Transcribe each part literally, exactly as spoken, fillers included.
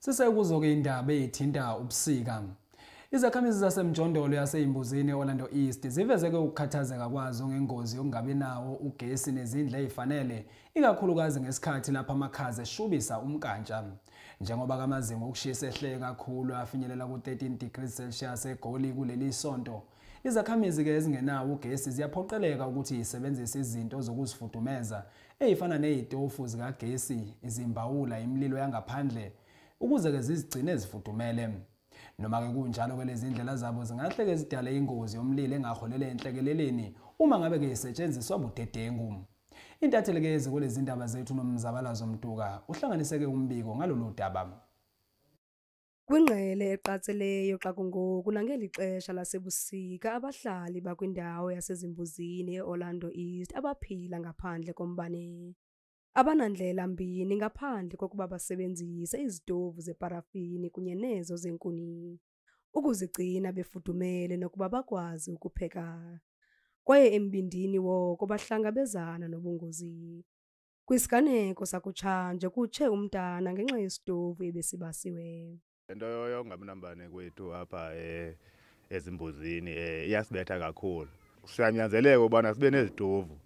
Sisekuzo-ke indaba ezithinta ubusika. Izakhamizi zasemjondolo yaseyimbuzini e-Orlando East zivezeke ukukhathazeka kwazo ngengozi yokungabi nawo ugesi nezindlu ezifanele, ikakhulukazi ngesikhathi lapha amakhaza eshubisa umkantsha. Njengoba amazinga okushisa ehle kakhulu afinyelela ku-thirteen degrees Celsius eGoli kuleli sonto, izakhamizi-ke ezingenawo ugesi ziyaphoqeleka ukuthi zisebenzise izinto zokuzifudumeza ezifana nezitofu zikagesi, izimbawula, imililo yangaphandle ukuze-ke zizigcine zifudumele. Noma-ke kunjalo-ke lezi ndlela zabo zingahle-ke zidale ingozi yomlilo engaholela enhlekeleleni uma ngabe-ke isetshenziswa budedengu. Intatheli-ke ezikulezi ndaba zethu uNomzabalazo Mtuka uhlanganiseke umbiko ngalolu daba. Kwingqele eqatseleyo xa kungoku nangeli xesha lasebusika abahlali bakwindawo yasezimbuzini e-Orlando East abaphila ngaphandle kombane abanandlela mbini ngaphandle kokuba basebenzise izitovu zeparafini kunye nezo zenkuni ukuzigcina befudumele nokuba bakwazi ukupheka. Kwaye embindini woko bahlangabezana nobungozi. Kwisiganeko sakutshanje kutshe umntana ngenxa yesitovu ebesibasiwe. Into yokungabi kwethu apha ezimbuzini iyasibetha kakhulu. Siyanyanzeleka ubana sibe nezitovu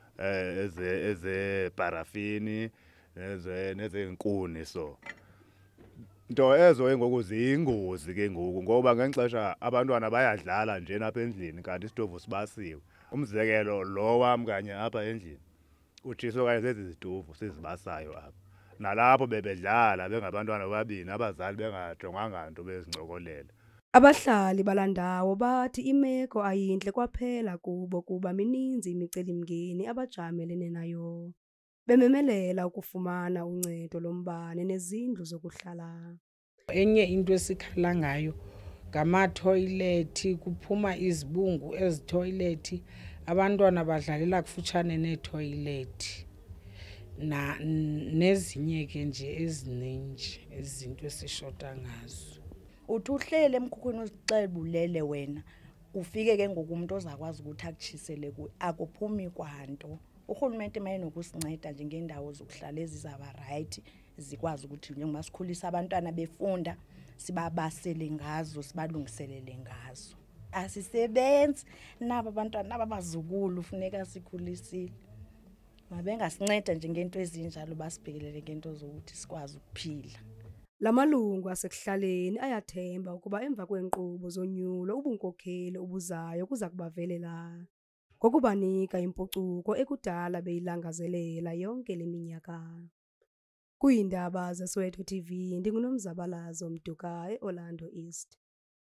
eze ezeparafini neze nezenkuni so. Into ezo ngoku ziyingozi ke ngoku ngoba ngexesha abantwana bayadlala nje apha endlini kanti isitovu sibasiwe. Umzekelo lo wam kanye apha endlini utshiswa kanye zezi zitovu sizibasayo apha. Nalapho bebedlala bengabantwana babini abazali bengajonganga nto bezincokolela. Abahlali balandawo bathi imeko ayinhle kwaphela kubo kuba mininzi imicelimngeni abajamelene nayo. Bememelela ukufumana uncedo lombane nezindlu zokuhlala. Enye into esikhala ngayo ngama-toilet, kuphuma izibungu ezi-toilet, abantwana badlalela kufutshane nee-toilet. Na nezinye ke nje ezininji izinto esishota ngazo. Uthi uhlele emkhukhwini uzixebulele wena ufike ke ngoku umuntu ozakwazi ukuthi akutshisele kuwe akuphumi kwanto. Urhulumente maye nokusinceda njengendawo zokuhlala ezizaba right zikwazi ukuthi njengoba sikhulisa abantwana befunda sibabasele ngazo sibalungiselele ngazo. Asisebenzi naba abantwana abazukulu funeka sikhulisile. Mabengasinceda njengento ezinjalo basibhekelele ngento zokuthi sikwazi ukuphila. Lamalungu asekuhlaleni ayathemba ukuba emva kwenkqubo zonyulo ubunkokheli obuzayo kuza kubavelela ngokubanika impucuko ekudala beyilangazelela yonke le minyaka. Kwiindaba zeSoweto T V ndinguNomzabalazo Mtuka e-Orlando East.